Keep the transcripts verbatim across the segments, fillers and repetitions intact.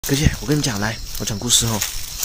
哥姐，我跟你讲，来，我讲故事哦。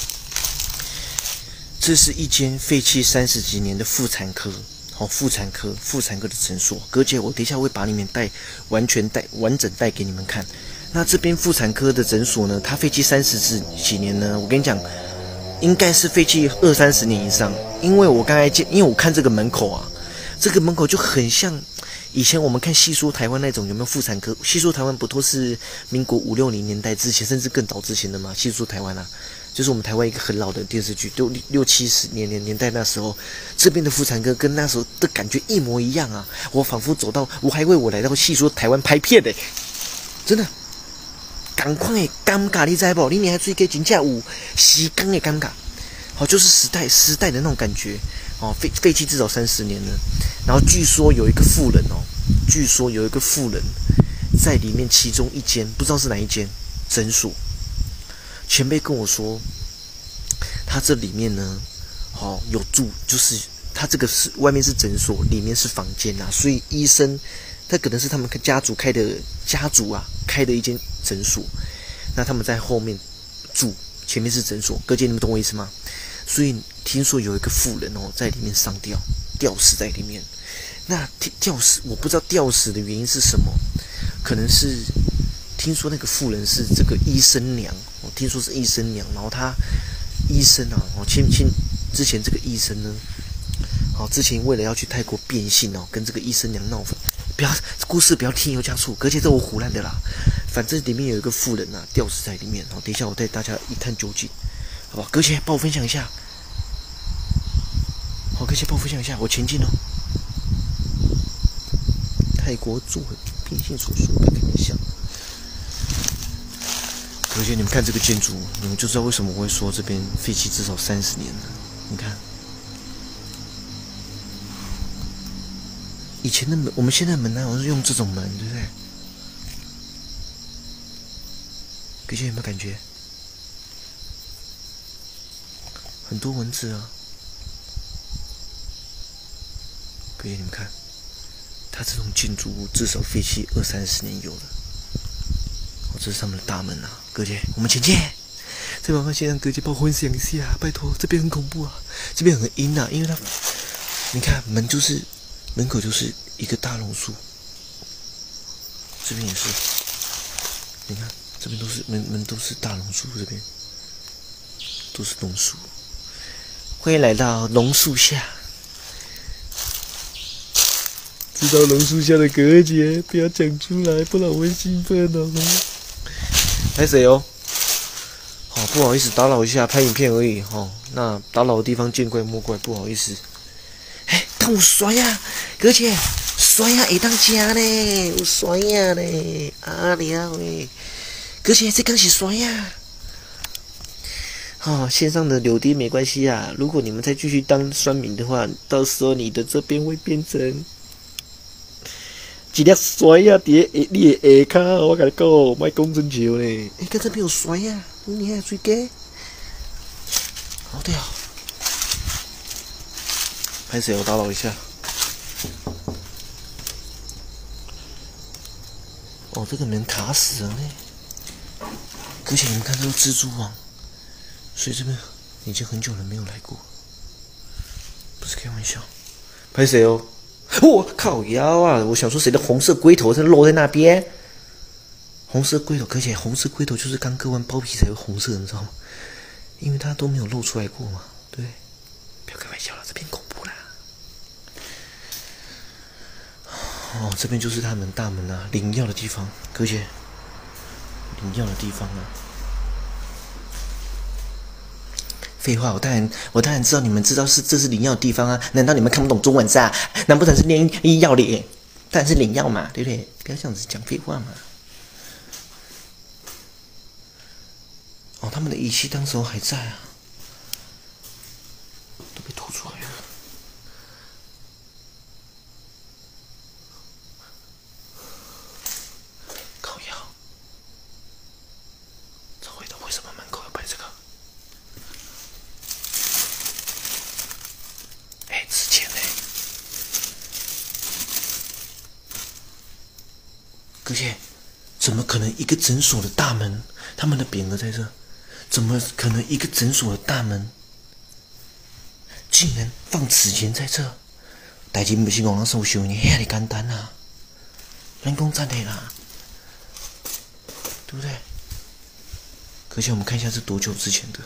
这是一间废弃三十几年的妇产科，哦，妇产科妇产科的诊所。哥姐，我等一下会把里面带完全带完整带给你们看。那这边妇产科的诊所呢，它废弃三十几年呢，我跟你讲，应该是废弃二三十年以上。因为我刚才见，因为我看这个门口啊，这个门口就很像以前我们看戏说台湾那种有没有妇产科？戏说台湾不都是民国五六零年代之前，甚至更早之前的吗？戏说台湾啊，就是我们台湾一个很老的电视剧，六六七十年年年代那时候，这边的妇产科跟那时候的感觉一模一样啊！我仿佛走到，我还以为我来到戏说台湾拍片嘞、欸，真的，赶快的尴尬，你知不？你你还最给真正有时间的尴尬，好，就是时代时代的那种感觉。哦，废废弃至少三十年了，然后据说有一个妇人哦，据说有一个妇人在里面，其中一间不知道是哪一间诊所，前辈跟我说，他这里面呢，哦有住，就是他这个是外面是诊所，里面是房间啊，所以医生他可能是他们家族开的家族啊开的一间诊所，那他们在后面住，前面是诊所，哥姐你们懂我意思吗？所以听说有一个妇人哦，在里面上吊，吊死在里面。那吊死，我不知道吊死的原因是什么，可能是听说那个妇人是这个医生娘，我听说是医生娘，然后他医生啊，哦，前前之前这个医生呢，哦，之前为了要去泰国变性哦，跟这个医生娘闹翻，不要故事不要添油加醋，而且这我胡乱的啦，反正里面有一个妇人啊，吊死在里面。哦，等一下我带大家一探究竟。好吧，哥姐帮我分享一下。好，哥姐帮我分享一下，我前进哦。泰国做变性手术，看一下。哥姐，你们看这个建筑，你们就知道为什么我会说这边废弃至少三十年了。你看，以前的门，我们现在门呢，我是用这种门，对不对？哥姐有没有感觉？很多文字啊，各位你们看，它这种建筑物至少废弃二三十年有了。哦，这是他们的大门啊，哥姐，我们前进。再麻烦先让哥姐帮我分享一下，拜托，这边很恐怖啊，这边很阴啊，因为它，你看门就是门口就是一个大榕树，这边也是，你看这边都是门门都是大榕树，这边都是榕树。欢迎来到榕树下，知道榕树下的哥姐不要讲出来，不然我会兴奋哦。拍谁哦？好、哦，不好意思打扰一下，拍影片而已哈、哦。那打扰的地方见怪莫怪，不好意思。哎，看我甩呀，哥姐，甩呀会当吃呢，有甩呀呢，啊了喂，哥姐这刚是甩呀。哦，线上的柳丁没关系啊。如果你们再继续当酸民的话，到时候你的这边会变成一粒酸呀，伫你的下骹，我跟你讲，莫讲真笑咧。哎，看这边有酸呀，你还水鸡？好屌！拍谁？我打扰一下。哦，这个门卡死了呢。而且你们看，这个蜘蛛网。所以这边已经很久了没有来过，不是开玩笑。拍谁哦？我、哦、靠腰啊！我想说谁的红色龟头在露在那边？红色龟头，而且红色龟头就是刚割完包皮才会红色的，你知道吗？因为它都没有露出来过嘛，对。不要开玩笑了，这边恐怖啦。哦，这边就是他们大门啊，领药的地方，而且领药的地方啊。废话，我当然，我当然知道你们知道是这是领药的地方啊！难道你们看不懂中文是啊？难不成是念医药的？当然是领药嘛，对不对？不要这样子讲废话嘛！哦，他们的仪器当时候还在啊，都被吐出来了。靠腰，这回头为什么门口要摆这个？之前呢，哥姐，怎么可能一个诊所的大门他们的匾额在这，怎么可能一个诊所的大门竟然放纸钱在这？代志不是讲人收收呢，遐尔简单啊！咱讲真的啦，对不对？而且我们看一下是多久之前的。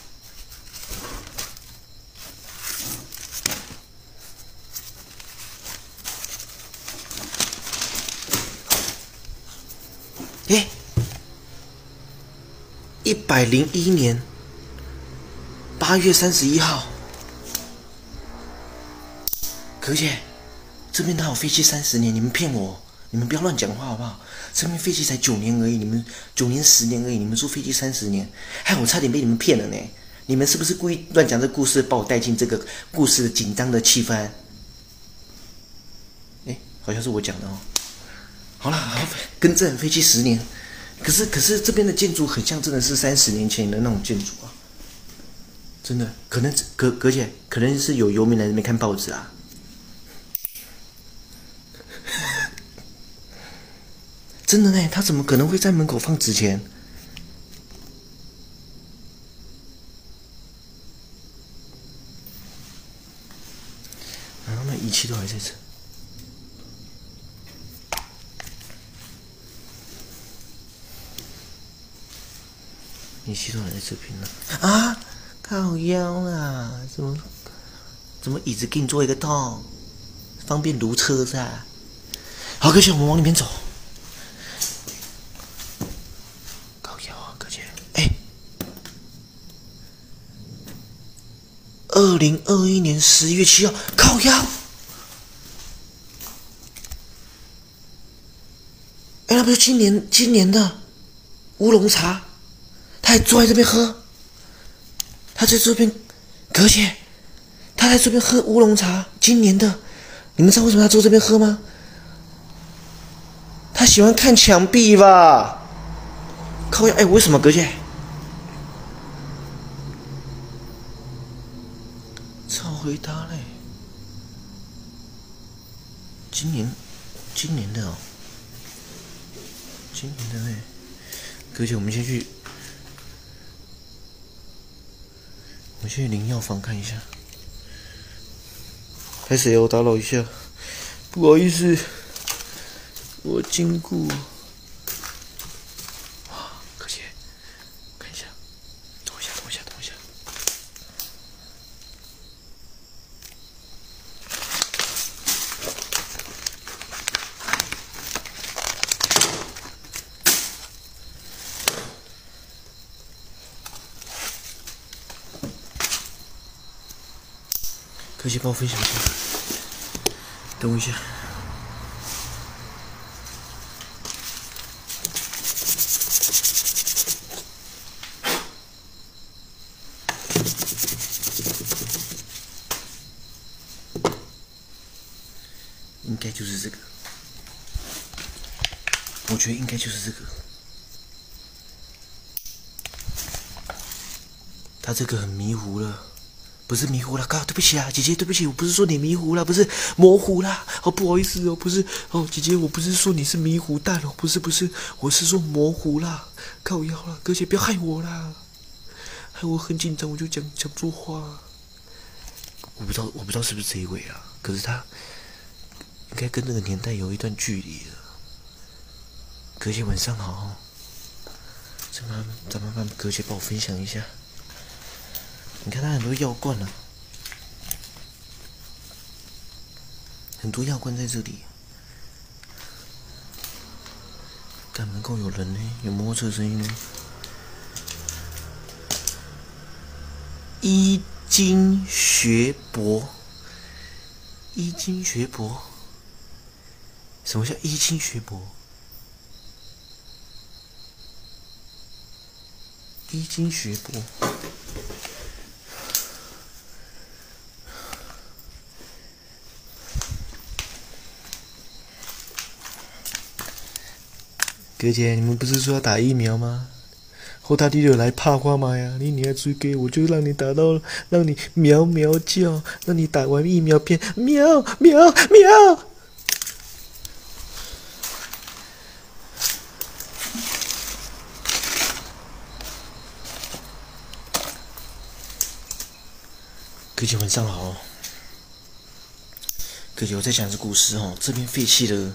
哎，一百零一年八月三十一号。可姐，这边哪有废弃三十年？你们骗我！你们不要乱讲话好不好？这边废弃才九年而已，你们九年十年而已，你们说废弃三十年，害我差点被你们骗了呢！你们是不是故意乱讲这故事，把我带进这个故事的紧张的气氛？哎，好像是我讲的哦。好了，好，更正，废弃十年。可是可是这边的建筑很像真的是三十年前的那种建筑啊，真的，可能葛葛姐可能是有游民来这边看报纸啊。真的呢，他怎么可能会在门口放纸钱？然后那仪器都还在这，仪器都还在这边呢。啊，靠腰啦！怎么怎么椅子给你做一个洞，方便如车噻？好，哥姐，我们往里面走。二零二一年十月七号，靠腰。哎，那不是今年今年的乌龙茶，他还坐在这边喝。他在这边，葛姐，他在这边喝乌龙茶，今年的。你们知道为什么他坐这边喝吗？他喜欢看墙壁吧？靠腰，哎，为什么葛姐？超回答嘞！今年，今年的哦，今年的嘞。葛姐，我们先去，我们去灵药房看一下。开始哦，我打扰一下，不好意思，我经过。葛姐，看一下，等一下，等一下，等一下。可以帮我分享一下，等我一下。应该就是这个，我觉得应该就是这个。他这个很迷糊了。不是迷糊了，靠，对不起啊，姐姐，对不起，我不是说你迷糊了，不是模糊啦，哦，不好意思哦，不是，哦，姐姐，我不是说你是迷糊蛋哦，不是不是，我是说模糊啦，靠腰啦，哥姐不要害我啦，害我很紧张，我就讲讲错话，我不知道我不知道是不是这一位啊，可是他应该跟那个年代有一段距离了。哥姐晚上好，咱们咱们让哥姐帮我分享一下。你看他很多药罐啊，很多药罐在这里。干门口有人呢，有摩托车声音呢。医经学博，医经学博，什么叫医经学博？医经学博。哥姐，你们不是说要打疫苗吗？后他弟有来怕花嘛呀？你女儿追给我，就让你打到，让你喵喵叫，让你打完疫苗变喵喵喵。 各位晚上好，各位我在讲这故事哦，这边废弃了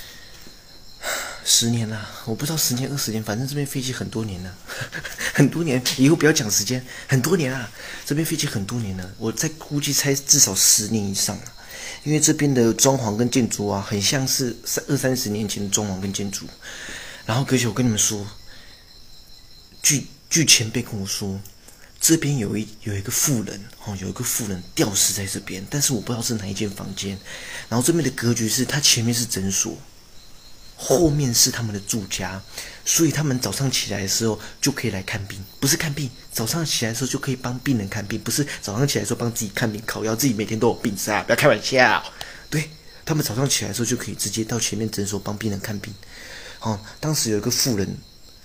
十年了，我不知道十年二十年，反正这边废弃很多年了，很多年，以后不要讲时间，很多年啊，这边废弃很多年了，我在估计猜至少十年以上了，因为这边的装潢跟建筑啊，很像是三二三十年前的装潢跟建筑。然后各位我跟你们说，据据前辈跟我说。这边有一有一个妇人哦，有一个妇人吊死在这边，但是我不知道是哪一间房间。然后这边的格局是，它前面是诊所，后面是他们的住家，所以他们早上起来的时候就可以来看病，不是看病，早上起来的时候就可以帮病人看病，不是早上起来的时候帮自己看病烤药，自己每天都有病是啊，不要开玩笑。对，他们早上起来的时候就可以直接到前面诊所帮病人看病。哦，当时有一个妇人。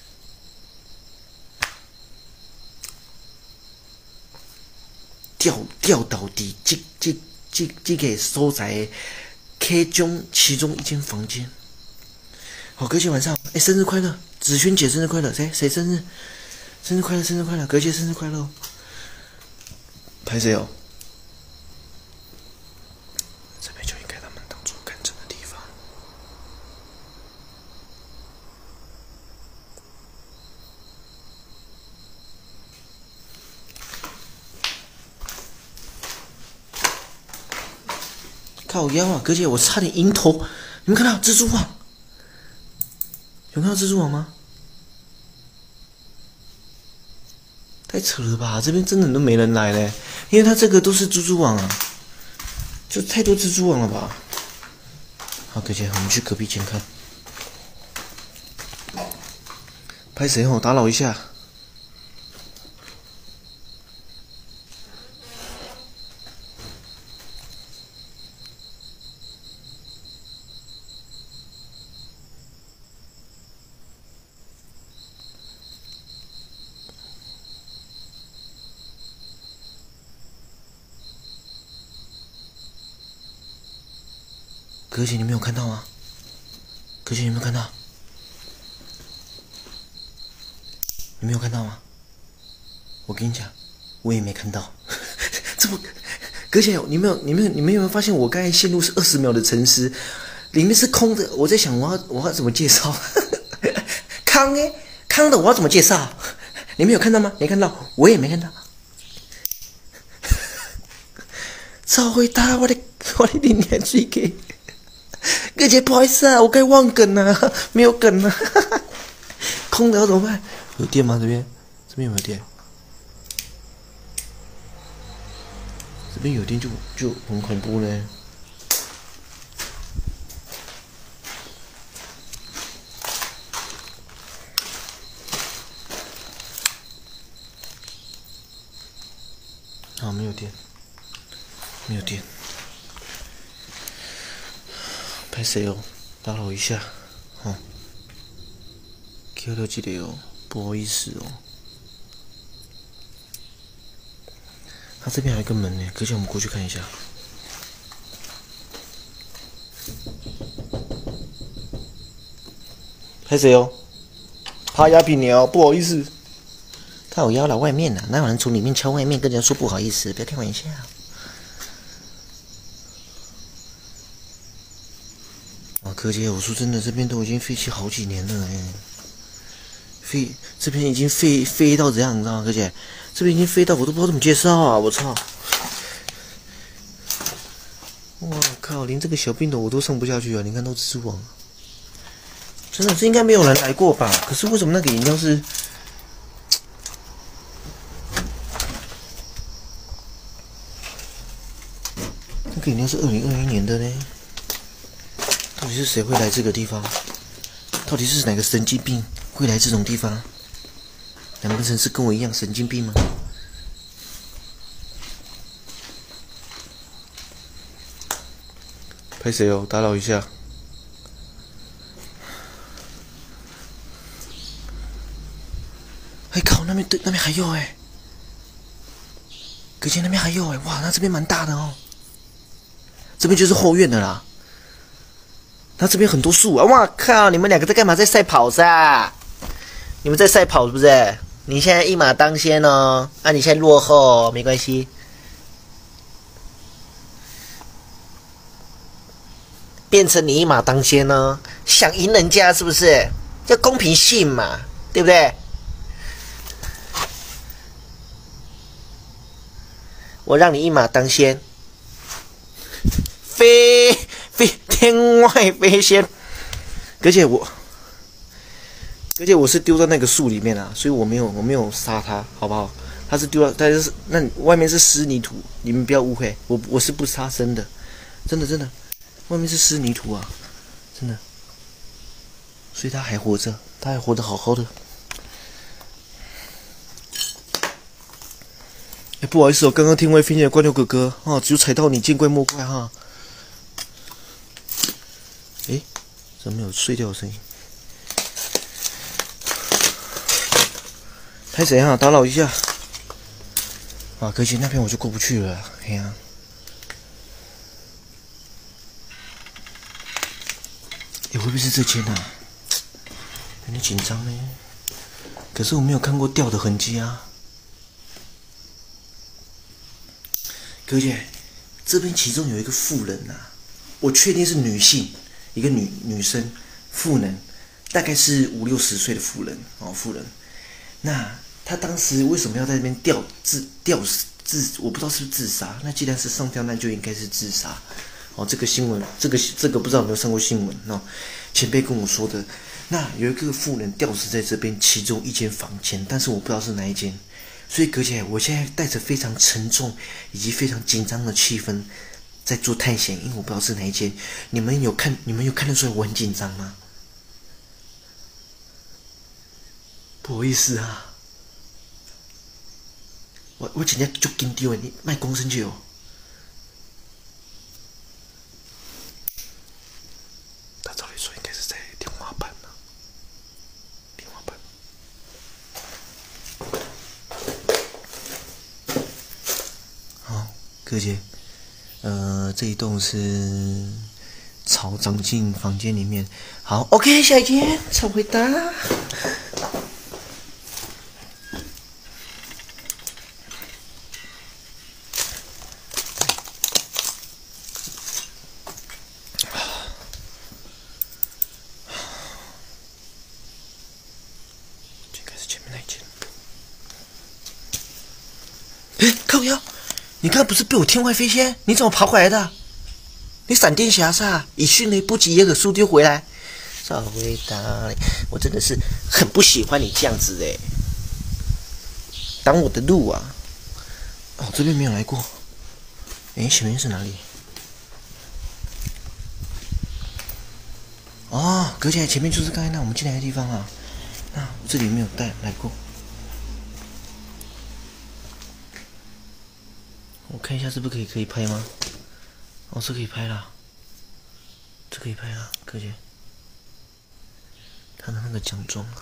吊吊到底，这这这这个所在其中其中一间房间。好，隔天晚上，哎，生日快乐，子萱姐生日快乐，谁谁生日？生日快乐，生日快乐，隔姐生日快乐。拍谁哦？这边就应该他们当初看诊的地方。靠腰啊，哥姐，我差点晕头！你们看到蜘蛛网？有看到蜘蛛网吗？太扯了吧！这边真的都没人来嘞，因为它这个都是蜘蛛网啊，就太多蜘蛛网了吧？好，哥姐，我们去隔壁间看。拍谁哦？打扰一下。哥姐，你没有看到吗？哥姐，你没有看到？你没有看到吗？我跟你讲，我也没看到。这么，哥姐，你没有，你没有，你们有没有发现我刚才线路是二十秒的沉思，里面是空的。我在想，我要我要怎么介绍？康诶，康的我要怎么介绍？你们有看到吗？没看到，我也没看到。超会打我的我的零点水给。哥姐，不好意思啊，我该忘梗了，没有梗了，空的要怎么办？有电吗？这边，这边有没有电？这边有电就就很恐怖嘞。啊，没有电，没有电。拍谁哦？打扰一下，哦，Q 到这里哦，不好意思哦。他这边还有一个门呢，可以叫我们过去看一下。拍谁哦？爬鸦片鸟，不好意思。他有邀了外面呢、啊，哪有人从里面敲外面跟人家说不好意思？不要开玩笑。哥姐，我说真的，这边都已经废弃好几年了哎，废这边已经废废到怎样，你知道吗？哥姐，这边已经废到我都不知道怎么介绍啊！我操！我靠，连这个小病斗我都上不下去啊！你看都蜘蛛网，真的，这应该没有人来过吧？可是为什么那个饮料是？那个饮料是二零二一年的呢？到底是谁会来这个地方？到底是哪个神经病会来这种地方？难不成是跟我一样神经病吗？拍谁哦？打扰一下。哎靠，那边对，那边还有哎，可见那边还有哎，哇，那这边蛮大的哦。这边就是后院的啦。那这边很多树啊！哇靠，你们两个在干嘛？在赛跑是啊？你们在赛跑是不是？你现在一马当先哦，啊，你现在落后没关系。 变成你一马当先呢？想赢人家是不是？叫公平性嘛，对不对？我让你一马当先，飞飞天外飞仙，而且我，而且我是丢到那个树里面啊，所以我没有我没有杀他，好不好？他是丢到，但是那外面是湿泥土，你们不要误会，我我是不杀生的，真的真的，外面是湿泥土啊，真的，所以他还活着，他还活得好好的。哎，不好意思哦，刚刚天外飞仙的怪兽哥哥啊，只有踩到你，见怪莫怪哈。哎，怎么没有碎掉的声音？拍谁啊？打扰一下。啊，可惜那边我就过不去了，哎呀、啊。哎，会不会是这间啊？有点紧张呢。可是我没有看过掉的痕迹啊。哥姐，这边其中有一个妇人呐、啊，我确定是女性，一个女女生，妇人，大概是五六十岁的妇人哦，妇人。那她当时为什么要在那边吊自吊死自？我不知道是不是自杀。那既然是上吊，那就应该是自杀。哦，这个新闻，这个这个不知道有没有上过新闻哦？前辈跟我说的。那有一个妇人吊死在这边其中一间房间，但是我不知道是哪一间。所以葛姐，我现在带着非常沉重以及非常紧张的气氛在做探险，因为我不知道是哪一间。你们有看？你们有看得出来我很紧张吗？不好意思啊，我我真正足紧张的，你卖讲生气哦。他照理说应该是在天花板呢、啊，天花板。好，哥姐，呃，这一栋是草长进房间里面。好 ，OK， 下一间，超回答。哎，靠腰！你刚刚不是被我天外飞仙？你怎么跑回来的？你闪电侠是吧？以迅雷不及掩耳速丢回来。少回答，我真的是很不喜欢你这样子哎，挡我的路啊！哦，这边没有来过。哎，前面是哪里？哦，隔起来前面就是刚才那我们进来的地方啊。那我这里没有带来过。我看一下是不是可以可以拍吗？哦，这可以拍啦，这可以拍啦，哥姐。他的那个奖状啊，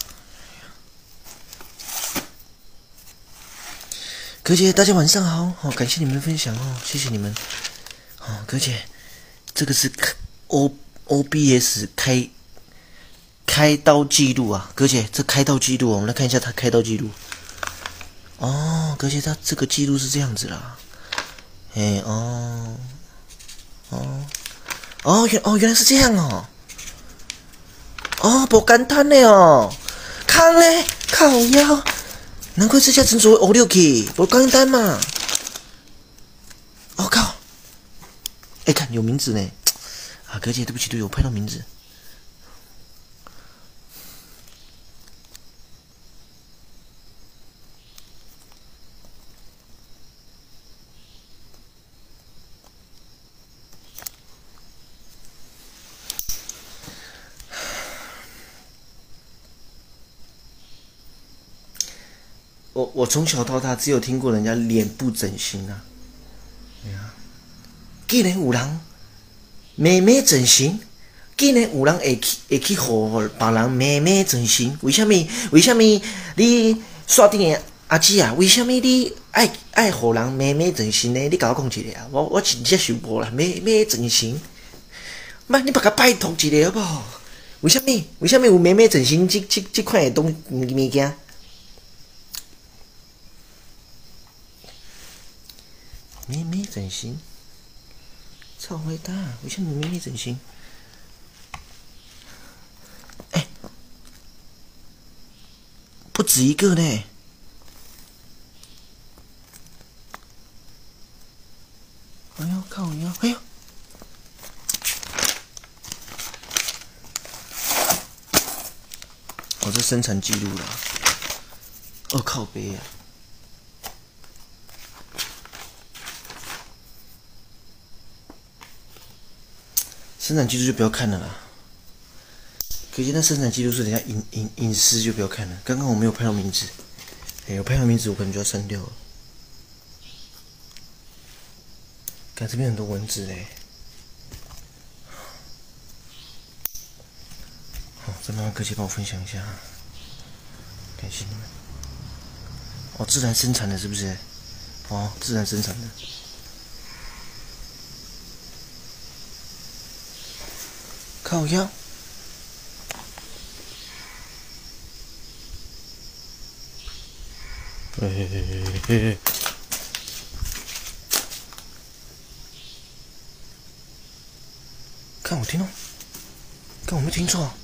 哥姐，大家晚上好，好、哦、感谢你们的分享哦，谢谢你们。哦，哥姐，这个是 O O B S 开开刀记录啊，哥姐，这开刀记录，我们来看一下他开刀记录。哦，哥姐，他这个记录是这样子啦。哎哦哦哦原哦原来是这样哦哦不简单的哦，康嘞靠腰，难怪这家诊所会 O 六 K， 不简单嘛。我、哦、靠！哎看有名字呢，啊哥姐对不起对不起，我拍到名字。我我从小到大只有听过人家脸部整形啊，哎呀，既然有人妹妹整形，既然有人会去会去互别人妹妹整形，为什么？为什么你刷顶的阿姊啊？为什么你爱爱互人妹妹整形呢？你甲我讲一下啊！我我真正想无啦，妹妹整形，妈你把甲拜托一下好不好？为什么？为什么有妹妹整形这这这款的东物物件？妹妹整形，超伟大！为什么妹妹整形？ 死一个呢！哎呦，看我呀！哎呦，哦，这生产记录了。哦，靠背啊！生产记录就不要看了啦。可见那生产记录是人家隐隐隐私，就不要看了。刚刚我没有拍到名字，哎、欸，我拍到名字我可能就要删掉了。看这边很多文字嘞。好，再麻烦哥姐帮我分享一下，感谢你们。哦，自然生产的是不是？哦，自然生产的。靠腰。嘿嘿嘿嘿嘿。看我听哦，看我没听错。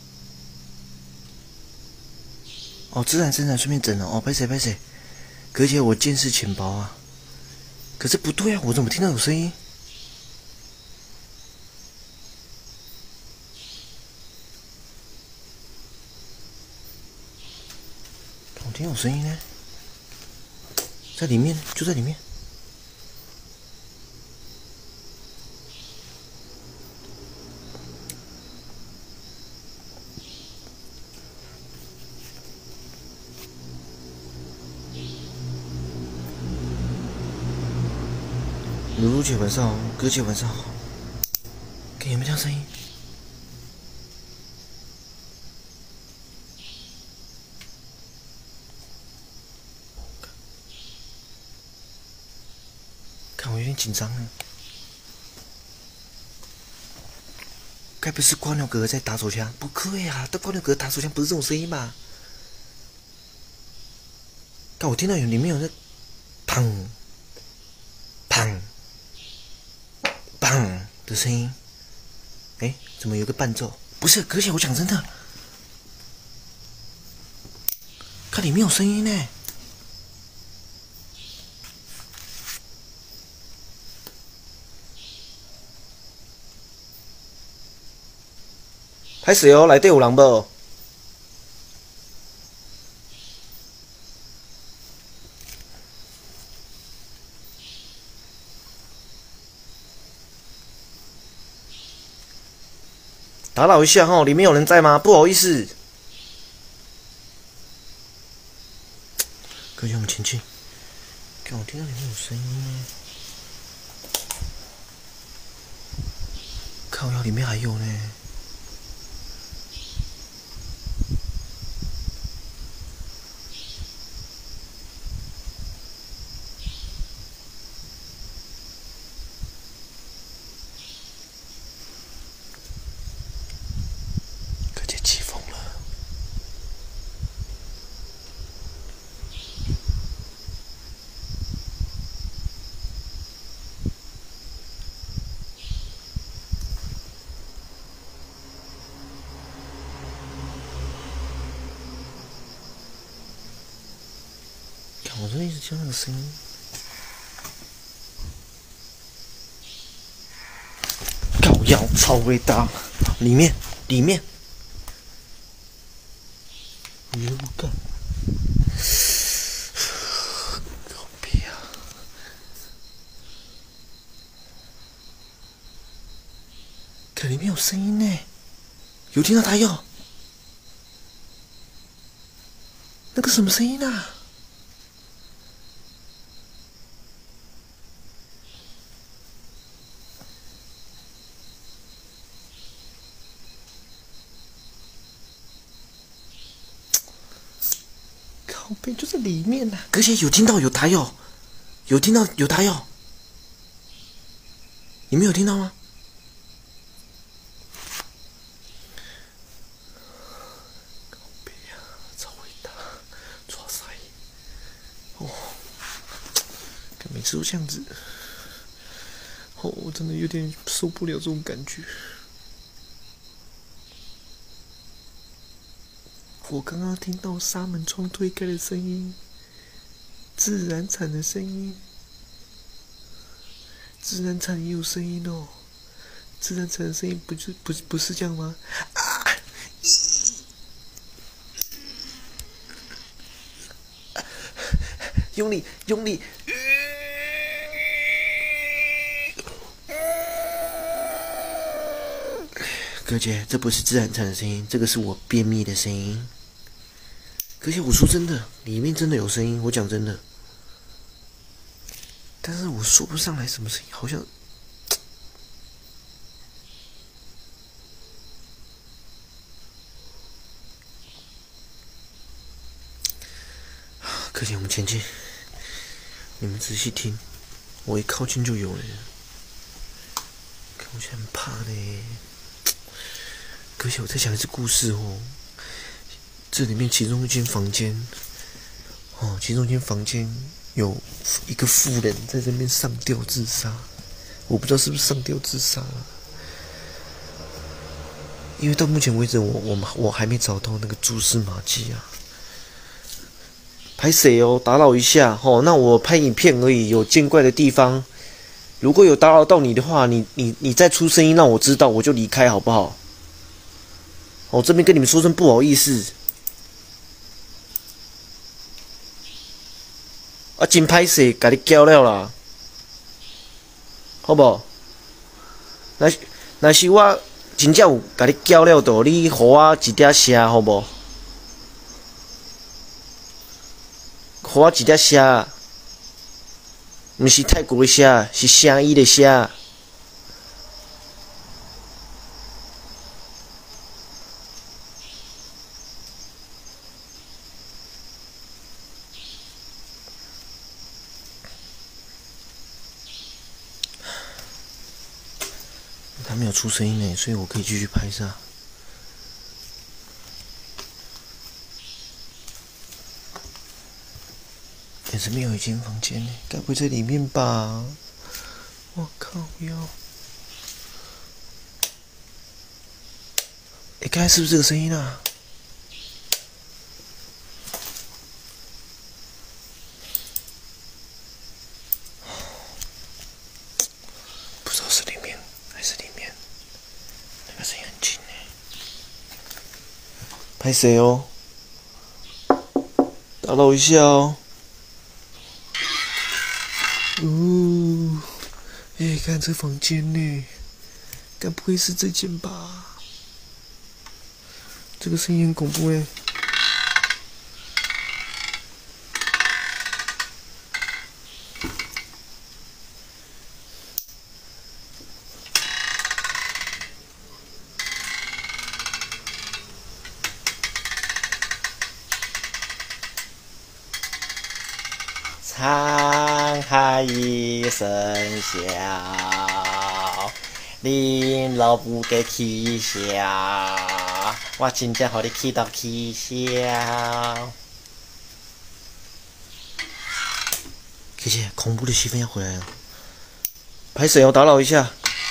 哦，自然生产顺便整了哦，拍谁拍谁。哥姐，我见识浅薄啊。可是不对啊，我怎么听到有声音？我听有声音呢，在里面，就在里面。露露姐晚上好，哥姐晚上好。看有没有这样声音？看我有点紧张了。该不是光牛哥哥在打手枪？不可以啊，但光牛哥哥打手枪不是这种声音吧？但我听到有里面有在砰砰砰的声音。哎、欸，怎么有个伴奏？不是，哥姐，我讲真的，看里面有声音呢。开始哦，来队伍人不？打扰一下哈，里面有人在吗？不好意思。哥姐，我们前进。看，我听到里面有声音呢。靠腰里面还有呢。哥姐起风了。看，我真的一直听到那个声音。靠腰，超伟大！里面，里面。你又不干，狗屁啊！可里面有声音呢，有听到他要那个什么声音啊？靠背就在里面呐、啊，而且有听到有打药，有听到有打药，你没有听到吗？靠背啊，超伟大，哇塞！哦，每次都这样子，哦，我真的有点受不了这种感觉。 我刚刚听到纱门窗推开的声音，自然产的声音，自然产也有声音哦。自然产的声音不就不不是这样吗？啊！用力，用力！哥姐，这不是自然产的声音，这个是我便秘的声音。哥姐，我说真的，里面真的有声音，我讲真的。但是我说不上来什么声音，好像……哥姐，我们前进，你们仔细听，我一靠近就有了。我现在很怕呢。可是我在想一个故事哦，这里面其中一间房间，哦，其中一间房间有一个妇人在这边上吊自杀，我不知道是不是上吊自杀了，因为到目前为止我我我还没找到那个蛛丝马迹啊。拍谁哦？打扰一下哦，那我拍影片而已，有见怪的地方，如果有打扰到你的话，你你你再出声音让我知道，我就离开好不好？我、哦、这边跟你们说声不好意思。啊，真歹势，甲你叫了啦，好不？若是若是我真正有甲你叫了倒，你互我一点声好不？互我一点声，毋是泰国的声，是声音的声。他没有出声音呢，所以我可以继续拍摄。也是没有一间房间呢，该不会在里面吧？我靠哟！哎，刚才是不是这个声音啊？不知道是里面还是里面，那个声音很近呢。拍谁哦？打扰一下哦。哦，哎，看这房间呢，该不会是这间吧？这个声音很恐怖哎。沧海一声笑，恁老母在起笑，我真正互你气到起笑。谢谢，恐怖的气氛要回来了。拍谁哦？打扰一下，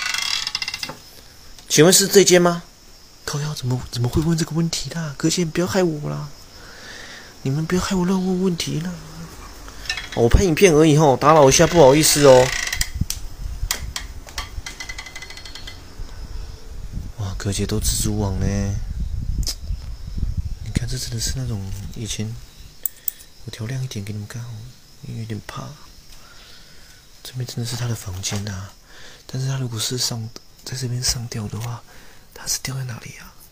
请问是这间吗？靠腰怎么怎么会问这个问题啦？哥姐，不要害我啦！你们不要害我乱问问题啦！我拍影片而已吼，打扰一下，不好意思哦。哇，哥姐都蜘蛛网呢！你看，这真的是那种以前我调亮一点给你们看哦，因为有点怕。这边真的是他的房间啊，但是他如果是上在这边上吊的话，他是吊在哪里啊？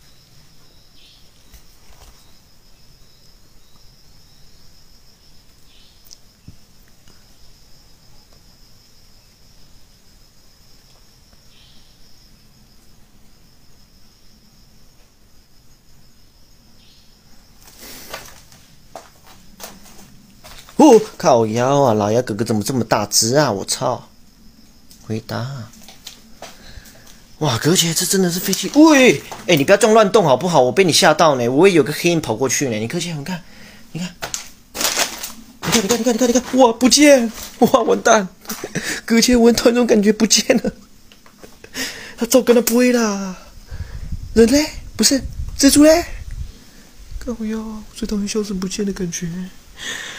哦，靠腰啊！老鸭哥哥怎么这么大只啊？我操！回答。哇，哥姐，这真的是飞机！喂，哎、欸，你不要这样乱动好不好？我被你吓到呢，我也有个黑影跑过去呢。你哥姐，你看，你看，你看，你看，你看，你看，你看，哇，不见！哇，完蛋！哥姐，我突然种感觉不见了。他早跟他不会啦。人嘞？不是蜘蛛嘞？ 靠腰啊！我最讨厌消失不见的感觉。